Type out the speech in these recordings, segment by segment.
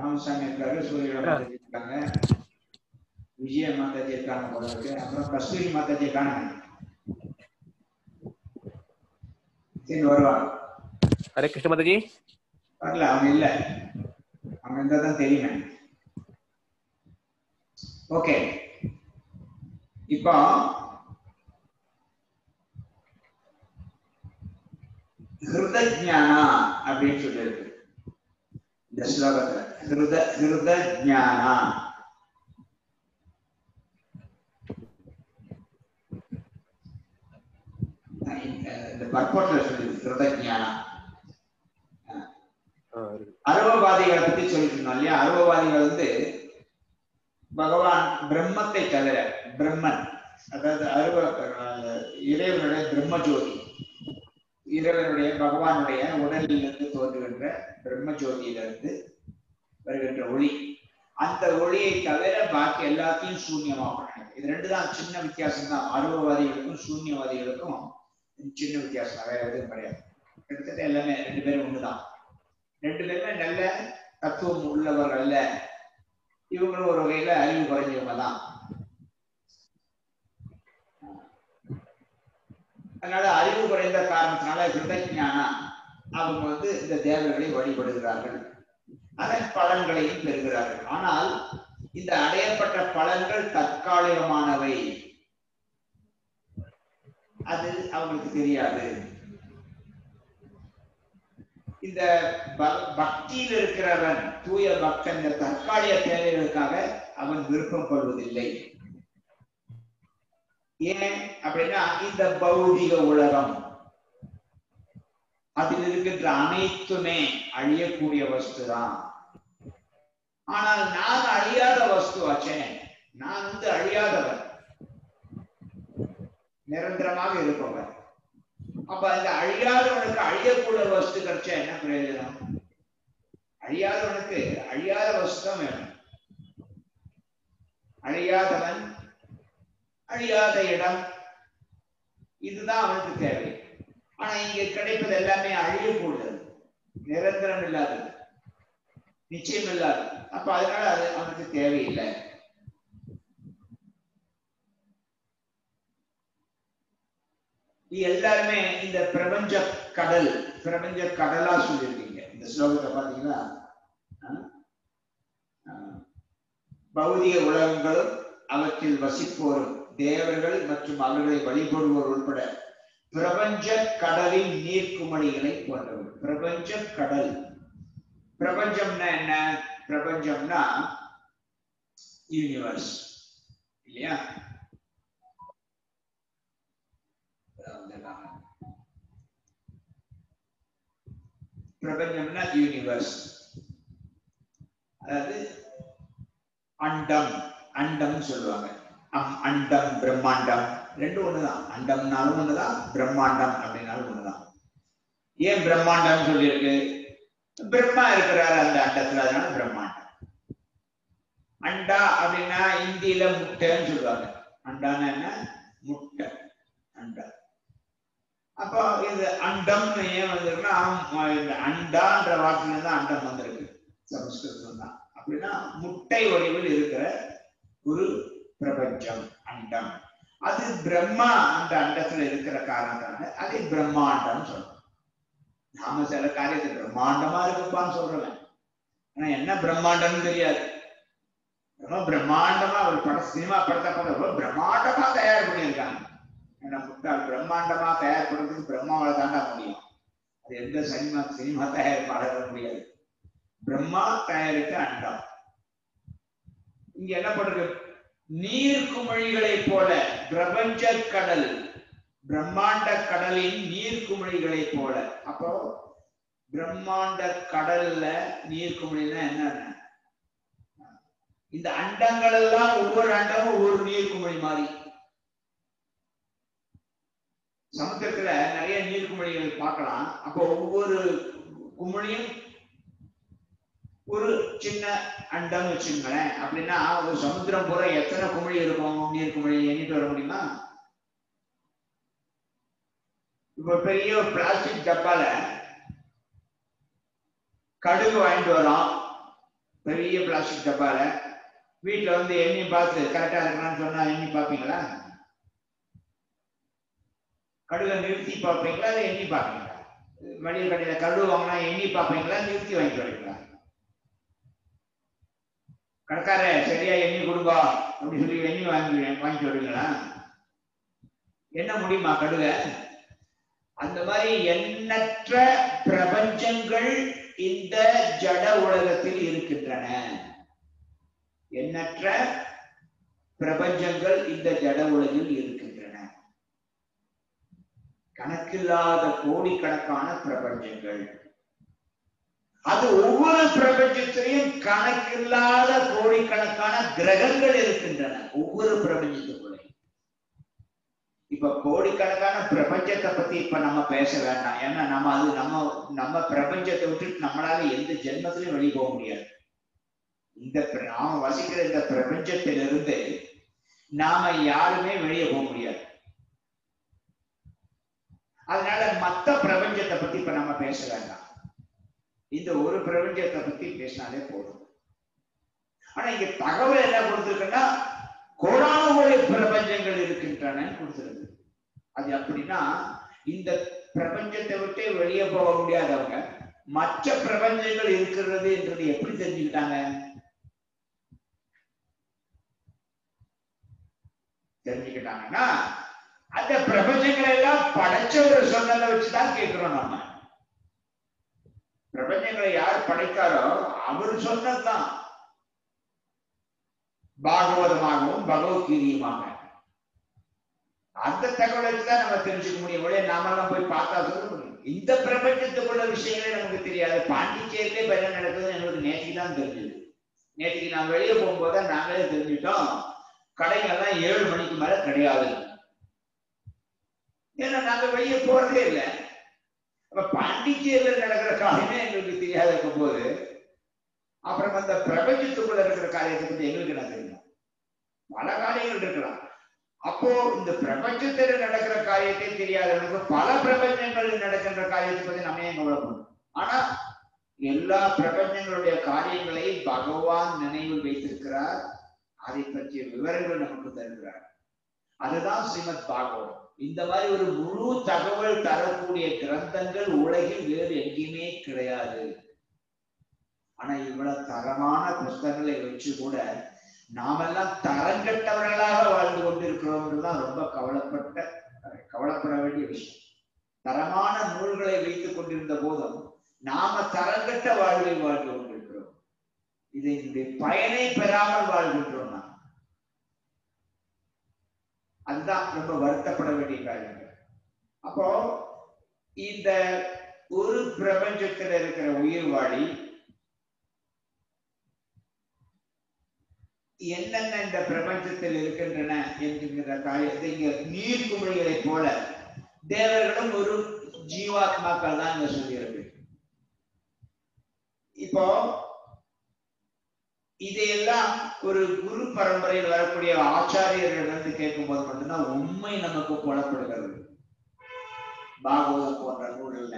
ராமசாமி இருக்காரு, சூரிய மாதாஜி இருக்காங்க, விஜய மாதாஜி இருக்காங்க போல இருக்கு. அப்புறம் கஸ்தூரி மாதாஜி இருக்காங்க. சரி வருவாங்க. ஹரே கிருஷ்ண மாதாஜி. வரல, அவங்க இல்ல, அவங்க இருந்தா தான் தெரியுமே. ஓகே, இப்போ ஹிருதஜ்ஞானா அப்படின்னு சொல்லியிருக்கு இந்த ஸ்லோகத்துல. ஹிருதஜ்ஞானா இந்த பர்போட்ல சொல்லியிருக்கு. ஹிருதஜ்ஞானா அருவவாதிகளை பத்தி சொல்லிட்டு இருந்தோம் இல்லையா? அருவவாதிகள் வந்து பகவான் பிரம்மத்தை தவிர, பிரம்மன் அதாவது இறைவனுடைய பிரம்மஜோதி, இறைவனுடைய பகவானுடைய உடலிலிருந்து தோன்றுகின்ற பிரம்மஜோதியிலிருந்து வருகின்ற ஒளி, அந்த ஒளியை தவிர பாக்கி எல்லாத்தையும் சூன்யமாகும். இது ரெண்டு தான் சின்ன வித்தியாசம் தான். அருவவாதிகளுக்கும் சூன்யவாதிகளுக்கும் சின்ன வித்தியாசம் தான், வேற எதுவும் கிடையாது. கிட்டத்தட்ட எல்லாமே ரெண்டு பேரும் ஒண்ணுதான். ரெண்டு பேருமே நல்ல தத்துவம் உள்ளவர்கள் அல்ல. இவங்களும் ஒரு வகையில அறிவு குறைஞ்சவங்க தான். அதனால அறிவு குறைந்த காரணத்தினால ஹிருதஜ்ஞானா அவங்க வந்து இந்த தேவர்களை வழிபடுகிறார்கள், அதன் பலன்களையும் பெறுகிறார்கள். ஆனால் இந்த அடையப்பட்ட பலன்கள் தற்காலிகமானவை, அது அவங்களுக்கு தெரியாது. இந்த பக்தியில் இருக்கிறவன், தூய பக்தன், இந்த தற்காலிக தேவைகளுக்காக அவன் விருப்பம் கொள்வதில்லை. ஏன் அப்படின்னா இந்த பௌதிக உலகம், அதில் இருக்கின்ற அனைத்துமே அழியக்கூடிய வஸ்து தான். ஆனால் நான் அழியாத வஸ்துவாச்சே, நான் வந்து அழியாதவன், நிரந்தரமாக இருப்பவன். அப்ப இந்த அழியாதவனுக்கு அழியக்கூடிய வஸ்து கிடைச்சா என்ன பிரயோஜனம்? அழியாதவனுக்கு அழியாத வஸ்து தான் வேணும். அழியாதவன், அழியாத இடம், இதுதான் அவனுக்கு தேவை. ஆனா இங்க கிடைப்பது எல்லாமே அழியக்கூடியது, நிரந்தரம் இல்லாதது, நிச்சயம் இல்லாதது. அப்ப அதனால அது அவனுக்கு தேவையில்லை. எல்லாருமே இந்த பிரபஞ்ச கடல், பிரபஞ்ச கடலா சொல்லியிருக்கீங்க இந்த ஸ்லோகத்தை பாத்தீங்களா? பௌதிக உலகங்களும் அவற்றில் வசிப்போரும் தேவர்கள் மற்றும் அவர்களை வழிபடுவோர் உட்பட பிரபஞ்ச கடலின் நீர்க்குமணிகளை போன்றவர். பிரபஞ்ச கடல், பிரபஞ்சம்னா என்ன? பிரபஞ்சம்னா யூனிவர்ஸ் இல்லையா? பிரபஞ்சம்னா யூனிவர்ஸ், அதாவது அண்டம், அண்டம் சொல்லுவாங்க. அண்டம் பிரம்மாண்டம் ரெண்டும் ஒண்ணுதான். அண்டம்னாலும் ஒண்ணுதான், பிரம்மாண்டம் அப்படின்னாலும் ஒண்ணுதான். ஏன் பிரம்மாண்டம் சொல்லியிருக்கு? பிரம்மா இருக்கிறாரு அந்த அண்டத்துல, அதனால பிரம்மாண்டம். அண்டா அப்படின்னா இந்தியில முட்டைன்னு சொல்லுவாங்க. அண்டான்னா என்ன? முட்டை, அண்டா. அப்போ இது அண்டம் ஏன் வந்திருக்குன்னா, இந்த அண்டான்ற வார்த்தையில தான் அண்டம் வந்திருக்கு, சமஸ்கிருதம் தான். அப்படின்னா முட்டை வடிவில் இருக்கிற ஒரு பிரபஞ்சம் அண்டம். அது பிரம்மா அந்த அண்டத்துல இருக்கிற காரணத்தால அதை பிரம்மாண்டம் சொல்றோம். நாம சில காரியத்தை பிரம்மாண்டமா இருக்குப்பான்னு சொல்றேன், ஆனா என்ன பிரம்மாண்டம்னு தெரியாது. ரொம்ப பிரம்மாண்டமா ஒரு படம், சினிமா படத்தை பார்த்த பிரம்மாண்டமா தயார் பண்ணியிருக்காங்க. முட்டாள், பிரம்மாண்டமா தயார் பண்றதுக்கு பிரம்மாவால தாண்டா முடியும். அது எந்த சினிமா தயாரிப்பாளர் முடியாது. பிரம்மா தயாரித்த அண்டம். இங்க என்ன பண்றது? நீர் குமிழிகளை போல பிரபஞ்ச கடல், பிரம்மாண்ட கடலின் நீர் குமிழிகளை போல. அப்போ பிரம்மாண்ட கடல்ல நீர் குமிழினா என்ன? இந்த அண்டங்கள் எல்லாம் ஒவ்வொரு அண்டமும் ஒவ்வொரு நீர் குமிழி மாதிரி. சமுத்திரத்துல நிறைய நீர் குமிழிகள் பார்க்கலாம். அப்போ ஒவ்வொரு குமிழியும் ஒரு சின்ன அண்டம் வச்சுங்களேன். அப்படின்னா ஒரு சமுத்திரம் பூரா எத்தனை குமிழி இருக்கும்? நீர் குமிழி எண்ணிட்டு வர முடியுமா? இப்ப பெரிய ஒரு பிளாஸ்டிக் டப்பால கடுகு வாங்கிட்டு வரோம், பெரிய பிளாஸ்டிக் டப்பால வீட்டுல வந்து எண்ணி பார்த்து கரெக்டா இருக்கலாம்னு சொன்னா எண்ணி பார்ப்பீங்களா? கடுகை நிறுத்தி பார்ப்பீங்களா? அதை எண்ணி பார்ப்பீங்களா? மளிகை கடையில கடுகு வாங்கினா எண்ணி பார்ப்பீங்களா? நிறுத்தி வாங்கிட்டு வரீங்களா? கடைக்கார சரியா எண்ணி கொடுங்க அப்படின்னு சொல்லி எண்ணி வாங்கிட்டு வருவீங்களா? என்ன முடியுமா கடுகை? அந்த மாதிரி எண்ணற்ற பிரபஞ்சங்கள் இந்த ஜட உலகத்தில் இருக்கின்றன. எண்ணற்ற பிரபஞ்சங்கள் இந்த ஜட உலகில் இருக்கின்றன. கணக்கில்லாத கோடிக்கணக்கான பிரபஞ்சங்கள். அது ஒவ்வொரு பிரபஞ்சத்திலையும் கணக்கில்லாத கோடிக்கணக்கான கிரகங்கள் இருக்கின்றன. ஒவ்வொரு பிரபஞ்சத்துக்குள்ள இப்ப கோடிக்கணக்கான பிரபஞ்சத்தை பத்தி இப்ப நம்ம பேச வேண்டாம். ஏன்னா நம்ம பிரபஞ்சத்தை விட்டு நம்மளால எந்த ஜென்மத்திலையும் வெளியே போக முடியாது. நாம வசிக்கிற இந்த பிரபஞ்சத்திலிருந்து நாம யாருமே வெளியே போக முடியாது. அதனால மத்த பிரபஞ்சத்தை பத்தி இப்ப நம்ம பேச வேண்டாம். இந்த ஒரு பிரபஞ்சத்தை பத்தி பேசினாலே போதும். ஆனா இங்க தகவல் என்ன கொடுத்திருக்குன்னா கோடான கோடி பிரபஞ்சங்கள் இருக்கின்றன கொடுத்திருக்கு. அது அப்படின்னா இந்த பிரபஞ்சத்தை விட்டு வெளியே போக முடியாதவங்க மற்ற பிரபஞ்சங்கள் இருக்கிறது என்றது எப்படி தெரிஞ்சுக்கிட்டாங்க? தெரிஞ்சுக்கிட்டாங்கன்னா அந்த பிரபஞ்சங்களை எல்லாம் படைச்சவர் சொன்னதை வச்சுதான் கேட்கிறோம். நம்ம பிரபஞ்சங்களை யார் படைத்தாரோ அவர் சொன்னதுதான் பாகவதமாகவும் பகவத்கீதையுமாக. அந்த தகவலை வச்சுதான் நம்ம தெரிஞ்சுக்க முடியும். நாமெல்லாம் போய் பார்த்தா சொல்ல முடியும். இந்த பிரபஞ்சத்துக்குள்ள விஷயங்களே நமக்கு தெரியாது. பாண்டிச்சேரியிலே என்ன நடக்குதுன்னு எங்களுக்கு நேற்றுக்கு தான் தெரிஞ்சது. நேற்றுக்கு நான் வெளியே போகும்போது நாங்களே தெரிஞ்சுட்டோம் கடைகள்லாம் 7 மணிக்கு மேல கிடையாது. ஏன்னா நாங்க வெளியே போறதே இல்லை. அப்ப பாண்டிச்சேரியில் நடக்கிற காரியமே எங்களுக்கு தெரியாத இருக்கும் போது அப்புறம் அந்த பிரபஞ்சத்துக்குள்ள இருக்கிற காரியத்தை பத்தி எங்களுக்கு என்ன தெரியும்? பல காரியங்கள் இருக்கலாம். அப்போ இந்த பிரபஞ்சத்தில் நடக்கிற காரியத்தை தெரியாதவனுக்கு பல பிரபஞ்சங்களில் நடக்கின்ற காரியத்தை பத்தி நம்ம ஏன் கவலைப்படணும்? ஆனா எல்லா பிரபஞ்சங்களுடைய காரியங்களை பகவான் நினைவில் வைத்திருக்கிறார். அதை பற்றிய விவரங்கள் நமக்கு தருகிறார். அதுதான் ஸ்ரீமத் பாகவதம். இந்த மாதிரி ஒரு முழு தகவல் தரக்கூடிய கிரந்தங்கள் உலகில் வேறு எங்கேயுமே கிடையாது. ஆனா இவ்வளவு தரமான புஸ்தகங்களை வச்சு கூட நாமெல்லாம் தரங்கட்டவர்களாக வாழ்ந்து கொண்டிருக்கிறோம்ன்றதுதான் ரொம்ப கவலைப்பட வேண்டிய விஷயம். தரமான நூல்களை வைத்துக் கொண்டிருந்த போதும் நாம தரங்கட்ட வாழ்வை வாழ்ந்து கொண்டிருக்கிறோம். இதனுடைய பயனை பெறாமல் வாழ்கின்றோம். அதுதான் ரொம்ப வருத்தப்பட வேண்டிய காரியங்கள். அப்போ இந்த ஒரு பிரபஞ்சத்தில் இருக்கிற உயிர் வாழி என்னென்ன இந்த பிரபஞ்சத்தில் இருக்கின்றன என்கின்ற காரியத்தை இங்க நீர்க்குமிழிகளை போல தேவர்களும் ஒரு ஜீவாத்மாக்கள் தான் இங்க சொல்லியிருக்கு. இப்போ இதையெல்லாம் ஒரு குரு பரம்பரையில் வரக்கூடிய ஆச்சாரியர்கள் வந்து கேட்கும் போது மட்டும்தான் உண்மை நமக்கு புலப்படுகிறது. பாகவதம் போன்ற நூல்ல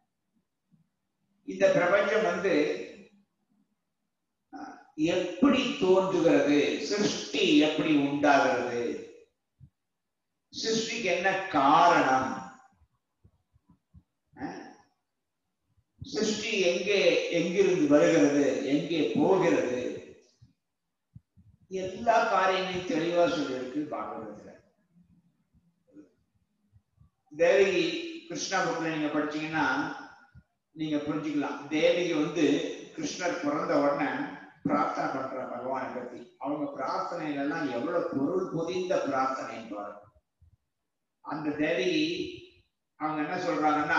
இந்த பிரபஞ்சம் வந்து எப்படி தோன்றுகிறது, சிருஷ்டி எப்படி உண்டாகிறது, சிருஷ்டிக்கு என்ன காரணம், சிருஷ்டி எங்கிருந்து வருகிறது, எங்கே போகிறது, எல்லா காரியங்களையும் தெளிவா சொல்லியிருக்கு பாகவதத்துல. தேவகி கிருஷ்ணா புக்ல நீங்க படிச்சீங்கன்னா நீங்க புரிஞ்சுக்கலாம். தேவகி வந்து கிருஷ்ணர் பிறந்த உடனே பிரார்த்தனை பண்ற பகவானை பத்தி. அவங்க பிரார்த்தனைகள் எல்லாம் எவ்வளவு பொருள் பொதிந்த பிரார்த்தனை பாரு. அந்த தேவகி அவங்க என்ன சொல்றாங்கன்னா,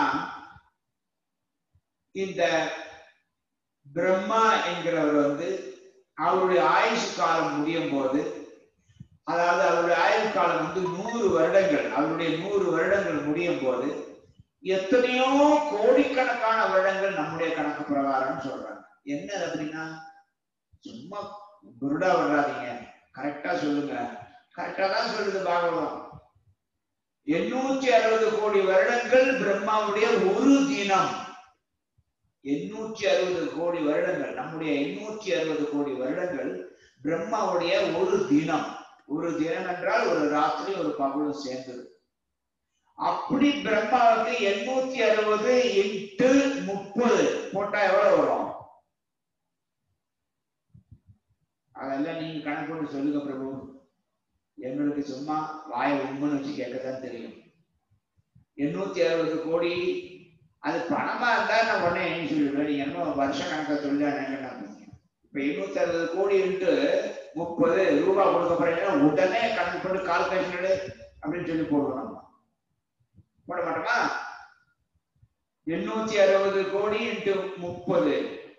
இந்த பிரம்மா என்கிறவர் வந்து அவருடைய ஆயுசு காலம் முடியும் போது, அதாவது அவருடைய ஆயுள் காலம் வந்து 100 வருடங்கள், அவருடைய 100 வருடங்கள் முடியும் போது எத்தனையோ கோடிக்கணக்கான வருடங்கள் நம்முடைய கணக்கு பிரகாரம் சொல்றாங்க. என்ன அப்படின்னா, சும்மா குருடா வர்றாதீங்க, கரெக்டா சொல்லுங்க. கரெக்டா தான் சொல்லுது பாகவதம். 860 கோடி வருடங்கள் பிரம்மாவுடைய ஒரு தினம். 860 கோடி வருடங்கள், நம்முடைய 860 கோடி வருடங்கள் பிரம்மாவுடைய ஒரு தினம். ஒரு தினம் என்றால் ஒரு ராத்திரி ஒரு பகலும் சேர்ந்தது. அப்படி பிரம்மாவுக்கு 860 into 30 போட்டா எவ்வளவு வரும்? அதெல்லாம் நீங்க கணக்கு போட்டு சொல்லுங்க பிரபு. எங்களுக்கு சும்மா வாயை உண்மைன்னு வச்சு கேட்கத்தான் தெரியும். 860 கோடி அது பணமா இருந்தா நான் உடனே என்ன சொல்லிடுவேன். நீங்க என்ன வருஷ கணக்கை சொல்லி இப்ப 860 கோடி into 30 ரூபாய் கொடுக்க போறீங்கன்னா உடனே கணக்கு போட்டு கால்குலேஷன் அப்படின்னு சொல்லி போடுவோம். நம்ம போட மாட்டோமா? 860 கோடி into 30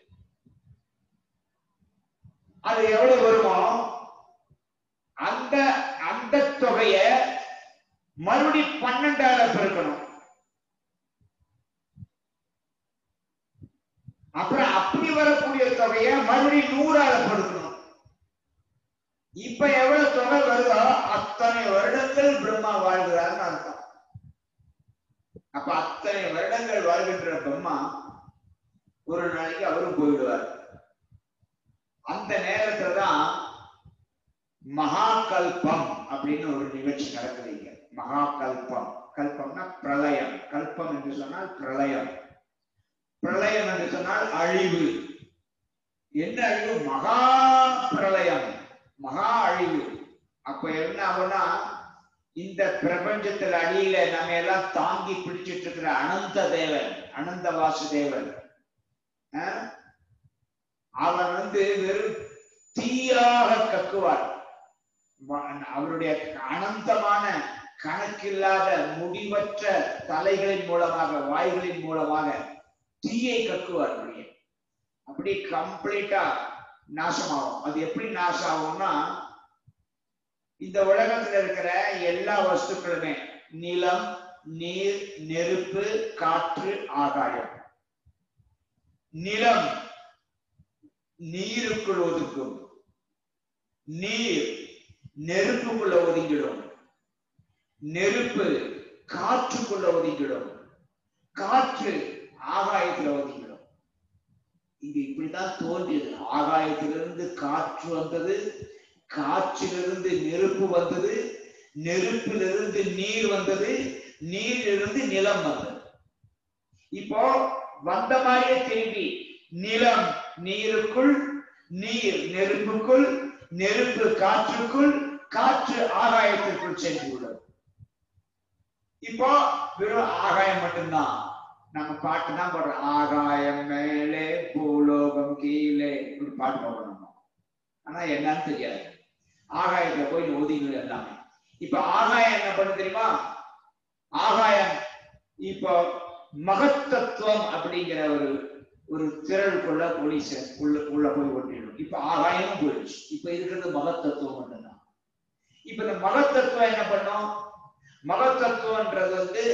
அது எவ்வளவு வருமோ அந்த அந்த தொகைய மறுபடி 12ஆல பெருக்கணும். அப்புறம் அப்படி வரக்கூடிய தொகையை மறுபடி 100ஆல பெருக்கணும். இப்ப எவ்வளவு தொகை வருதோ அத்தனை வருடங்கள் பிரம்மா வாழ்கிறார்னு அர்த்தம். அப்ப அத்தனை வருடங்கள் வாழ்கின்ற பிரம்மா ஒரு நாளைக்கு அவரும் போயிடுவார். அந்த நேரத்துல தான் மகாகல்பம் அப்படின்னு ஒரு நிகழ்ச்சி நடக்குதுங்க. மகாகல்பம், கல்பம்னா பிரளயம். கல்பம் என்று சொன்னால் பிரளயம். பிரளயம் என்று சொன்னால் அழிவு. என்ன அழிவு? மகா பிரளயம், மகா அழிவு. அப்ப என்ன ஆகும்னா, இந்த பிரபஞ்சத்துல அடியில நம்ம எல்லாம் தாங்கி பிடிச்சிட்டு இருக்கிற அனந்த தேவன், அனந்த வாசுதேவன், அவர் வெறும் தீயாக கக்குவார். அவருடைய அனந்தமான கணக்கில்லாத முடிவற்ற தலைகளின் மூலமாக, வாய்களின் மூலமாக தீயை கக்குவார். அப்படி கம்ப்ளீட்டா நாசமாகும். அது எப்படி நாசம் ஆகும்னா, இந்த உலகத்துல இருக்கிற எல்லா வஸ்துக்களுமே நிலம், நீர், நெருப்பு, காற்று, ஆகாயம். நிலம் நீருக்குள் ஒதுக்கும், நீர் நெருப்புக்குள்ள ஒதுங்கிடும், நெருப்பு காற்றுக்குள்ள ஒதுங்கிடும், காற்று ஆகாயத்துல ஒதுங்கிடும். இது இப்படித்தான் தோன்றியது. ஆகாயத்திலிருந்து காற்று வந்தது, காற்றிலிருந்து நெருப்பு வந்தது, நெருப்பிலிருந்து நீர் வந்தது, நீரிலிருந்து நிலம் வந்தது. இப்போ வந்த மாதிரியே திரும்பி நிலம் நீருக்குள், நீர் நெருப்புக்குள், நெருப்பு காற்றுக்குள், காற்று ஆகாயத்திற்குள் சென்று உள்ளது. இப்போ வெறும் ஆகாயம் மட்டும்தான். நம்ம பாட்டு தான் பாடுறோம், ஆகாயம் மேலே பூலோகம் கீழே, இப்படி பாட்டு பாடுறோம். ஆனா என்னன்னு தெரியாது. ஆகாயத்துல போய் ஒதுங்க எல்லாமே. இப்ப ஆகாயம் என்ன பண்ணு தெரியுமா? ஆகாயம் இப்போ மகத்தத்துவம் அப்படிங்கிற ஒரு திரளுக்குள்ள போலீஸ் உள்ள போய் ஒட்டிடும். இப்ப ஆகாயமும் போயிடுச்சு. இப்ப இருக்கிறது மகத்தத்துவம் மட்டும்தான். இப்ப இந்த மகத்தத்துவம் என்ன பண்ணும்? மகத்தத்துவம்ன்றது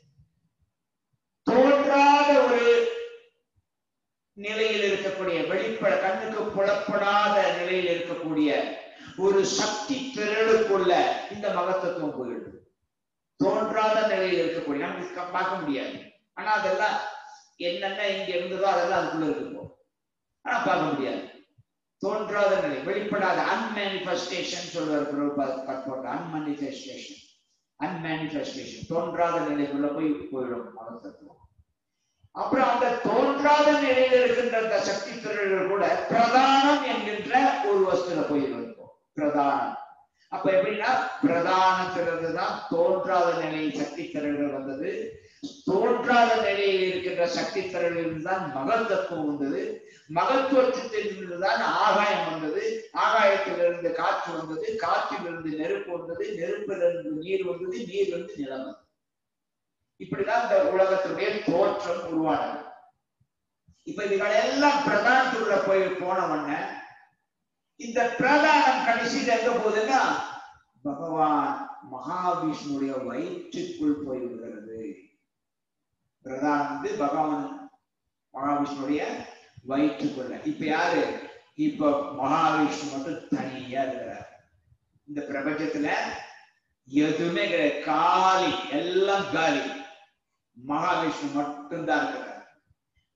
தோன்றாத ஒரு நிலையில் இருக்கக்கூடிய, வெளிப்பட கண்ணுக்கு புலப்படாத நிலையில் இருக்கக்கூடிய ஒரு சக்தி திரளுக்குள்ள இந்த மகத்தத்துவம் போயிடுது. தோன்றாத நிலையில் இருக்கக்கூடிய, நமக்கு பார்க்க முடியாது. ஆனா அதெல்லாம் என்னென்ன இங்க இருந்ததோ அதெல்லாம் அதுக்குள்ள இருக்கும். ஆனா பார்க்க முடியாது. தோன்றாத நிலை, வெளிப்படாத அன்மேனிஃபெஸ்டேஷன் சொல்வார். அன்மேனிஃபெஸ்டேஷன், அன்மேனிஃபெஸ்டேஷன், தோன்றாத நிலைக்குள்ள போயிடும் மகத்தத்துவம். அப்புறம் அந்த தோன்றாத நிலையில் இருக்கின்ற அந்த சக்தி திரள்கள் கூட பிரதானம் என்கின்ற ஒரு வஸ்துல போயிருக்கும். பிரதானம். அப்ப எப்படின்னா, பிரதானத்திலிருந்து தான் தோன்றாத நிலையில் சக்தி திரள்கள் வந்தது. தோன்றாத நிலையில் இருக்கின்ற சக்தி திரளிலிருந்து தான் மகத்தத்துவம் வந்தது. மகத்துவத்திலிருந்து தான் ஆகாயம் வந்தது. ஆகாயத்திலிருந்து காற்று வந்தது. காற்றிலிருந்து நெருப்பு வந்தது. நெருப்பிலிருந்து நீர் வந்தது. நீரிலிருந்து நிலம் வந்தது. இப்படிதான் இந்த உலகத்துடைய தோற்றம் உருவானது. இப்ப இதுகள் எல்லாம் பிரதானத்துக்குள்ள போனவன, இந்த பிரதானம் கடைசியில் எங்க போகுதுன்னா பகவான் மகாவிஷ்ணுடைய வயிற்றுக்குள் போய்விடுகிறது. பிரதானம் பகவான் மகாவிஷ்ணுடைய வயிற்றுக்குள்ள. இப்ப யாரு? இப்ப மகாவிஷ்ணு மட்டும் தனியா இருக்கிறார். இந்த பிரபஞ்சத்துல எதுவுமே கிடையாது, காலி, எல்லாம் காலி. மகாவிஷ்ணு மட்டும்தான் இருக்கிறார்.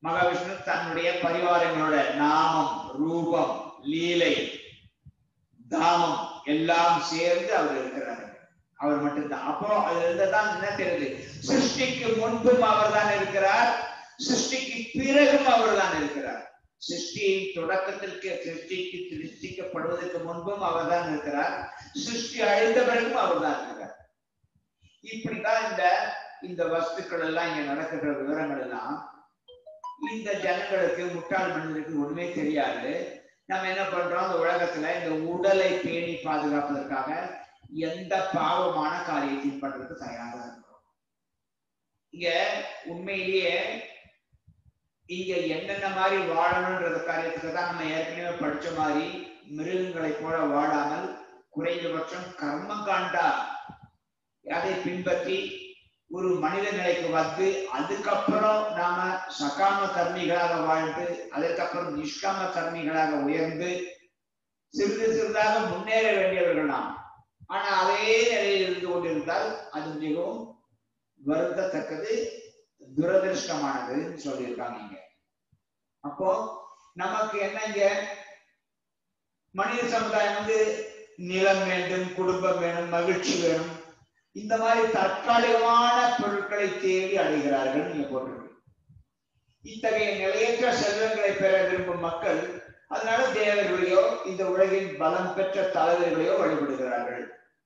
மகாவிஷ்ணு தன்னுடைய பரிவாரங்களோட நாமம், ரூபம், லீலை, தாமம் எல்லாம் சேர்ந்து அவர் இருக்கிறார். அவர் மட்டும்தான். அப்போ அதுல இருந்துதான் என்ன தெரியுது, சிருஷ்டிக்கு முன்பும் அவர் தான் இருக்கிறார், சிருஷ்டிக்கு பிறகும் அவர் தான் இருக்கிறார். சிருஷ்டியின் தொடக்கத்திற்கு, சிருஷ்டிக்கு சிருஷ்டிக்கப்படுவதற்கு முன்பும் அவர் தான் இருக்கிறார், சிருஷ்டி அழிந்த பிறகும் அவர் தான் இருக்கிறார். இப்படிதான் இந்த வஸ்துக்கள் எல்லாம் இங்க நடக்கிற விவரங்கள் எல்லாம் இந்த ஜனங்களுக்கு, முட்டாள் மனிதனுக்கு ஒண்ணுமே தெரியாது. நம்ம என்ன பண்றோம், அந்த உலகத்துல இந்த உடலை பேணி பாதுகாப்பதற்காக எந்த பாவமான காரியத்தையும் பண்றதுக்கு தயாராக இருக்கிறோம். இங்க உண்மையிலேயே இங்க என்னென்ன மாதிரி வாழணும்ன்ற காரியத்துக்கு தான் நம்ம ஏற்கனவே படிச்ச மாதிரி மிருகங்களை போல வாழாமல் குறைந்தபட்சம் கர்ம காண்டா அதை பின்பற்றி ஒரு மனித நிலைக்கு வந்து அதுக்கப்புறம் நாம சகாம கர்மிகளாக வாழ்ந்து அதற்கப்புறம் நிஷ்காம கர்மிகளாக உயர்ந்து சிறிது சிறிதாக முன்னேற வேண்டியவர்கள் நாம். ஆனா அதே நிலையில் இருந்து கொண்டிருந்தால் அது மிகவும் வருத்தத்தக்கது, துரதிருஷ்டமானதுன்னு சொல்லியிருக்காங்க இங்க. அப்போ நமக்கு என்ன, இங்க மனித சமுதாயம் வந்து நிலம் வேண்டும், குடும்பம் வேணும், மகிழ்ச்சி வேணும், இந்த மாதிரி தற்காலிகமான பொருட்களை தேடி அடைகிறார்கள் நீங்க போட்டிருக்கு. இத்தகைய நிலையற்ற செல்வங்களை பெற விரும்பும் மக்கள் அதனால தேவர்களையோ இந்த உலகின் பலம் பெற்ற தலைவர்களையோ வழிபடுகிறார்கள்.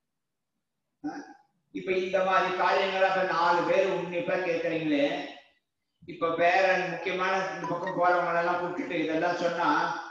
இப்ப இந்த மாதிரி காரியங்களை 4 பேர் உன்னிப்பா கேட்கறீங்களே, இப்ப வேற முக்கியமான இந்த பக்கம் போறவங்க எல்லாம் கூப்பிட்டு இதெல்லாம் சொன்னா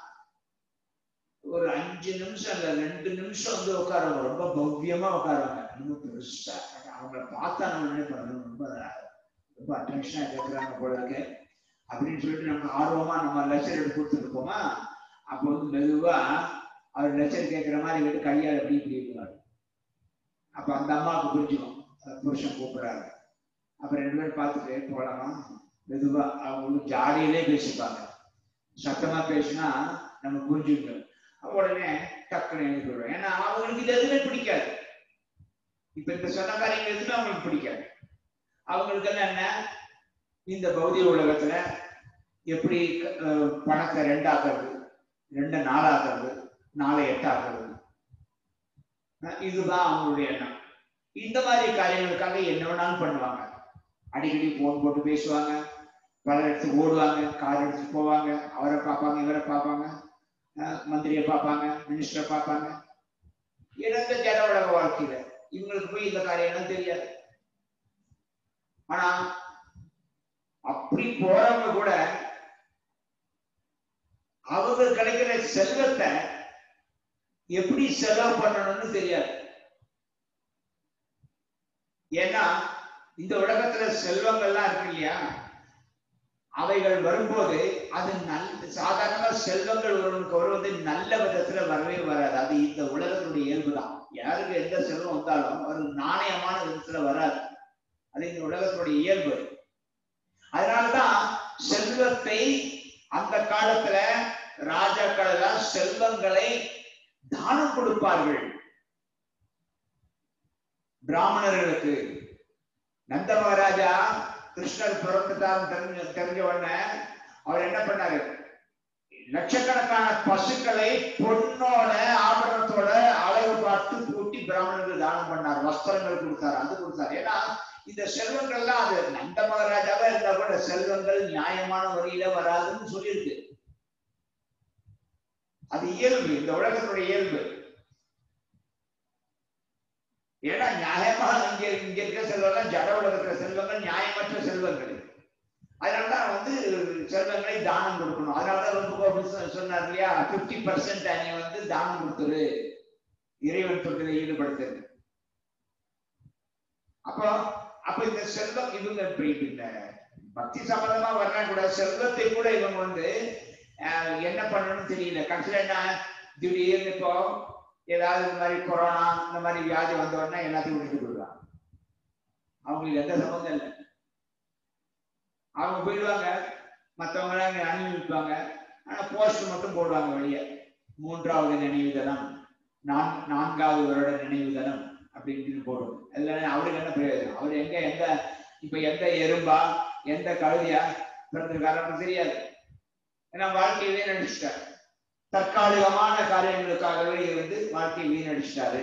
ஒரு 5 நிமிஷம் இல்ல 2 நிமிஷம் வந்து உட்காருவாங்க, ரொம்ப பவ்யமா உட்காருவாங்க. பெருசா அவங்கள பார்த்தா நம்ம நினைப்பாங்க ரொம்ப ரொம்ப அட்டென்ஷனா கேட்கறாங்க போல இருக்கு அப்படின்னு சொல்லிட்டு நம்ம ஆர்வமா நம்ம லெக்சர் எடுத்து கொடுத்துருப்போமா. அப்போ வந்து மெதுவா அவர் லெக்சர் கேட்கிற மாதிரி விட்டு கையால் எப்படி இப்படி இருக்கிறாரு. அப்ப அந்த அம்மாவுக்கு புரிஞ்சுக்கும் புருஷன் கூப்பிடுறாரு. அப்ப 2 பேரும் பார்த்துட்டு போலாமா, மெதுவா அவங்களுக்கு ஜாலியிலே பேசிப்பாங்க. சத்தமா பேசினா நம்ம புரிஞ்சுக்கணும். உடனே டக்குன்னு எழுதி போடுவோம். ஏன்னா அவங்களுக்கு இது எதுவுமே பிடிக்காது. இப்ப இந்த சொன்ன காரியங்கள் எதுவுமே அவங்களுக்கு பிடிக்காது. அவங்களுக்கு எல்லாம் என்ன, இந்த பௌதிக உலகத்துல எப்படி பணத்தை 2 ஆக்குறது, 2 4 ஆக்குறது, 4 8 ஆக்குறது, இதுதான் அவங்களுடைய எண்ணம். இந்த மாதிரி காரியங்களுக்காக என்ன வேணாலும் பண்ணுவாங்க. அடிக்கடி போன் போட்டு பேசுவாங்க, பல இடத்துக்கு ஓடுவாங்க, கார் எடுத்துட்டு போவாங்க, அவரை பார்ப்பாங்க, இவரை பார்ப்பாங்க, மந்திரியை பார்ப்பாங்க, மினிஸ்டரை பார்ப்பாங்க. இழந்த ஜன உலக வாழ்க்கையில இவங்களுக்கு போய் இந்த காரியம்லாம் தெரியாது. ஆனா அப்படி போறவங்க கூட அவங்க கிடைக்கிற செல்வத்தை எப்படி செலவு பண்ணணும்னு தெரியாது. ஏன்னா இந்த உலகத்துல செல்வங்கள்லாம் இருக்கு இல்லையா, அவைகள் வரும்போது அது சாதாரண செல்வங்கள் வருவது நல்ல விதத்துல வரவே வராது. அது இந்த உலகத்துடைய இயல்புதான். யாருக்கு எந்த செல்வம் வந்தாலும் அது நாணயமான விதத்துல வராது. அது இந்த உலகத்துடைய இயல்பு. அதனால்தான் செல்வத்தை அந்த காலத்துல ராஜாக்கள் எல்லாம் செல்வங்களை தானம் கொடுப்பார்கள் பிராமணர்களுக்கு. நந்த மகாராஜா கிருஷ்ணர் பிறந்துட்டார் தெரிஞ்ச உடனே அவர் என்ன பண்ணாரு, லட்சக்கணக்கான பசுக்களை பொண்ணோட ஆபரணத்தோட அளவு பார்த்து கூட்டி பிராமணர்கள் தானம் பண்ணார், வஸ்திரங்கள் கொடுத்தார், அது கொடுத்தார். ஏன்னா இந்த செல்வங்கள்லாம் அது நந்த மகாராஜாவா இருந்தா கூட செல்வங்கள் நியாயமான வழியில வராதுன்னு சொல்லியிருக்கு. அது இயல்பு, இந்த உலகத்துடைய இயல்பு. ஏன்னா நியாயமா இங்க இருக்க செல்வங்கள், ஜட உலகத்துல செல்வங்கள் நியாயமற்ற செல்வங்கள். அதனாலதான் வந்து செல்வங்களை தானம் கொடுக்கணும். அதனாலதான் ரொம்ப சொன்னார் இல்லையா, 50% நீ வந்து தானம் கொடுத்துரு, இறைவன் தொட்டில ஈடுபடுத்துறது. அப்ப இந்த செல்வம் இவங்க இந்த பக்தி சம்பந்தமா வர்றா கூட செல்வத்தை கூட இவங்க வந்து என்ன பண்ணணும்னு தெரியல. கடைசியில என்ன, திடீர்னு இப்போ ஏதாவது இந்த மாதிரி கொரோனா இந்த மாதிரி வியாதி வந்த உடனே எல்லாத்தையும் விட்டுட்டு போயிடுவாங்க. அவங்களுக்கு எந்த சம்பந்தம் இல்லை. அவங்க போயிடுவாங்க, மற்றவங்க எல்லாம் இங்க அனுபவிப்பாங்க. ஆனா போஸ்ட் மட்டும் போடுவாங்க வெளியே, 3வது நினைவு தினம், 4வது வருட நினைவு தினம் அப்படின்னு போடுவோம். அதுல அவருக்கு என்ன பிரயோஜனம்? அவர் எந்த இப்ப எந்த எறும்பா எந்த கழுதியா பிறந்திருக்காரு தெரியாது. ஏன்னா வாழ்க்கையை வீணடிச்சிட்டார். தற்காலிகமான காரியங்களுக்காகவே இருந்து வாழ்க்கையை வீணடிச்சிட்டாரு.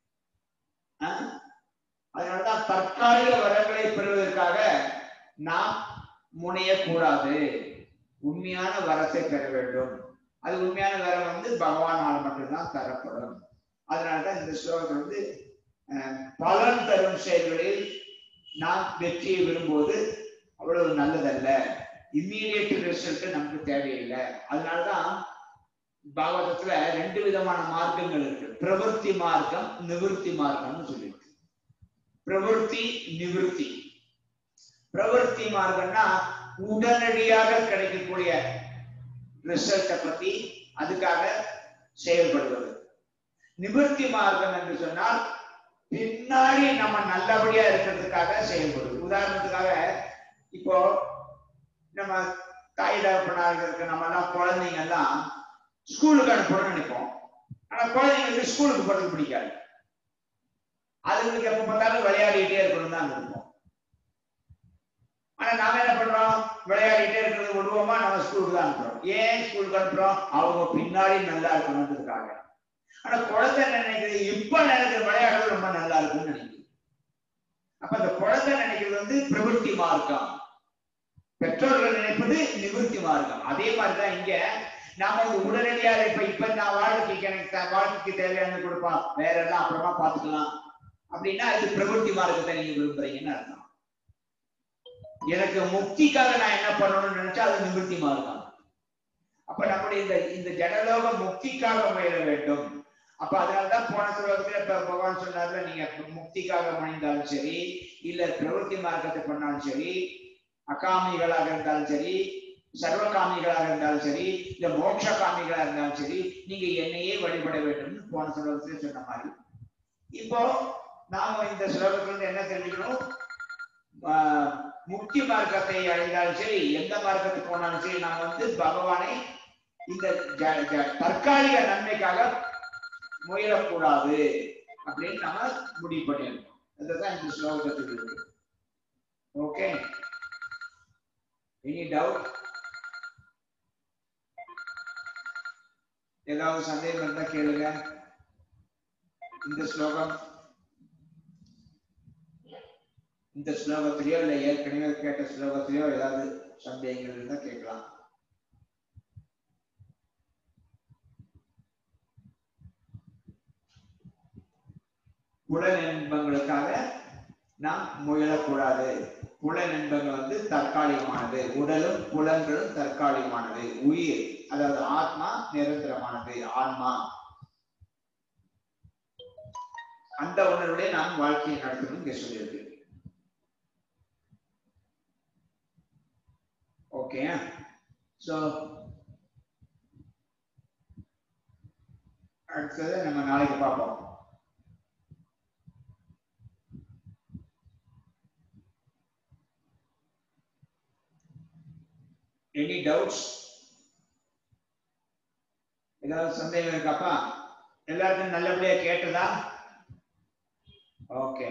அதனாலதான் தற்காலிக வரங்களை பெறுவதற்காக நாம் முனையக்கூடாது. உண்மையான வரத்தை பெற வேண்டும். அது உண்மையான வரம் பகவானால் மட்டும்தான் தரப்படும். அதனாலதான் இந்த ஸ்லோகத்தில் பலன் தரும் செயல்களில் நாம் வெற்றியை விரும்புவது அவ்வளவு நல்லதல்ல. இம்மீடியட் ரிசல்ட் நமக்கு தேவையில்லை. அதனாலதான் பாகவதத்துல 2 விதமான மார்க்கங்கள் இருக்கு. பிரவருத்தி மார்க்கம், நிவர்த்தி மார்க்கம்னு சொல்லியிருக்கு. பிரவருத்தி, நிவர்த்தி. பிரவருத்தி மார்க்கம்னா உடனடியாக கிடைக்கக்கூடிய ரிசல்ட்டை பத்தி அதுக்காக செயல்படுவது. நிவர்த்தி மார்க்கம் என்று சொன்னால் பின்னாடி நம்ம நல்லபடியா இருக்கிறதுக்காக செயல்படுவது. உதாரணத்துக்காக இப்போ நம்ம தாய் தகப்பனாக இருக்க நம்ம எல்லாம் குழந்தைங்க எல்லாம் ஸ்கூலுக்கு அனுப்பணும்னு நினைப்போம். ஆனா குழந்தைங்களுக்கு ஸ்கூலுக்கு போறது பிடிக்காது. அதுங்களுக்கு எப்ப பார்த்தாலும் விளையாடிட்டே இருக்கணும் தான் இருப்போம். ஆனா நாம என்ன பண்றோம்? விளையாடிட்டே இருக்கிறது விடுவோமா? நம்ம ஸ்கூலுக்கு தான் அனுப்புறோம். ஏன் ஸ்கூலுக்கு அனுப்புறோம்? அவங்க பின்னாடி நல்லா இருக்கணும்ன்றதுக்காக. ஆனா குழந்தை நினைக்கிறது, இப்ப நினைக்கிற விளையாடுறது ரொம்ப நல்லா இருக்குன்னு நினைக்குது. அப்ப அந்த குழந்தை நினைக்கிறது பிரவருத்தி மார்க்கம், பெற்றோர்கள் நினைப்பது நிவர்த்தி மார்க்கம். அதே மாதிரிதான் இங்க நாம உடனடியாக இப்ப நான் வாழ்க்கைக்கு தேவையான கொடுப்பா, வேற எல்லாம் அப்புறமா பாத்துக்கலாம் அப்படின்னா இது பிரவருத்தி மார்க்கத்தை நீங்க விரும்புறீங்கன்னு அர்த்தம். எனக்கு முக்திக்காக நான் என்ன பண்ணணும்னு நினைச்சா அது நிவர்த்தி மார்க்கம். அப்ப நம்முடைய இந்த ஜடலோக முக்திக்காக முயல வேண்டும். அப்ப அதனாலதான் போன ஸ்லோகத்துல பகவான் சொன்னார்ல, நீங்க முக்திக்காக முயன்றாலும் சரி, இல்ல பிரவருத்தி மார்க்கத்தை பண்ணாலும் சரி, அகாமிகளாக இருந்தாலும் சரி, சர்வகாமிகளாக இருந்தாலும் சரி, இல்ல மோட்ச காமிகளாக இருந்தாலும் சரி, நீங்க என்னையே வழிபட வேண்டும் போன ஸ்லோகத்துல சொன்ன மாதிரி. இப்போ நாம இந்த ஸ்லோகத்துல என்ன தெரிஞ்சுக்கணும்? முக்தி மார்க்கத்தை அடைந்தாலும் சரி, எந்த மார்க்கத்துக்கு போனாலும் சரி, நாம் பகவானை இந்த தற்காலிக நன்மைக்காக முயலக்கூடாது அப்படின்னு நாம முடிவு பண்ணிருக்கோம். அதுதான் இந்த ஸ்லோகத்தில் இருக்கு. Okay, any doubt? ஏதாவது சந்தேகம் இருந்தா கேளுங்க. இந்த ஸ்லோகம், இந்த ஸ்லோகத்திலேயோ இல்ல ஏற்கனவே கேட்ட ஸ்லோகத்திலேயோ ஏதாவது சந்தேகங்கள் இருந்தா கேட்கலாம். புலன் இன்பங்களுக்காக நாம் முயலக்கூடாது. புலன் இன்பங்கள் தற்காலிகமானது. உடலும் புலன்களும் தற்காலிகமானது. உயிர், அதாவது ஆத்மா நிரந்தரமானது. ஆன்மா அந்த உணர்வுடைய நாம் வாழ்க்கையை நடத்தணும் இங்க சொல்லியிருக்கு. ஓகே, சோ அடுத்தது நம்ம நாளைக்கு பார்ப்போம். Any doubts? ஏதாவது சந்தேகம் இருக்காப்பா? எல்லாருக்கும் நல்லபடியா கேட்டதா? ஓகே,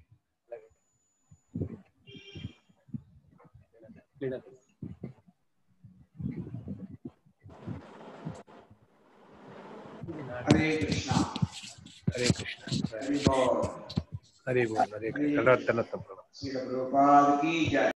ஹரே கிருஷ்ணா. ஹரே கிருஷ்ணா. ஹரி போல். ஹரி போல். ஹரே கிருஷ்ணா. ஸ்ரீல பிரபுபாத் கி ஜெய்.